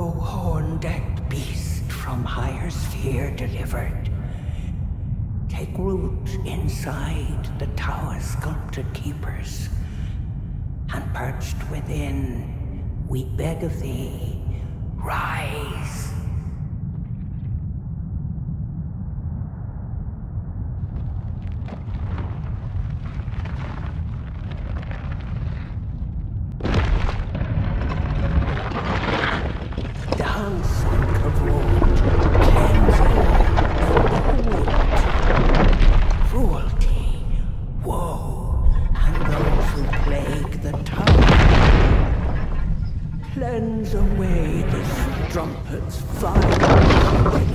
O horn-decked beast from higher sphere delivered, take root inside the tower's sculpted keepers, and perched within, we beg of thee, rise. Cleanse away the strumpet's fire.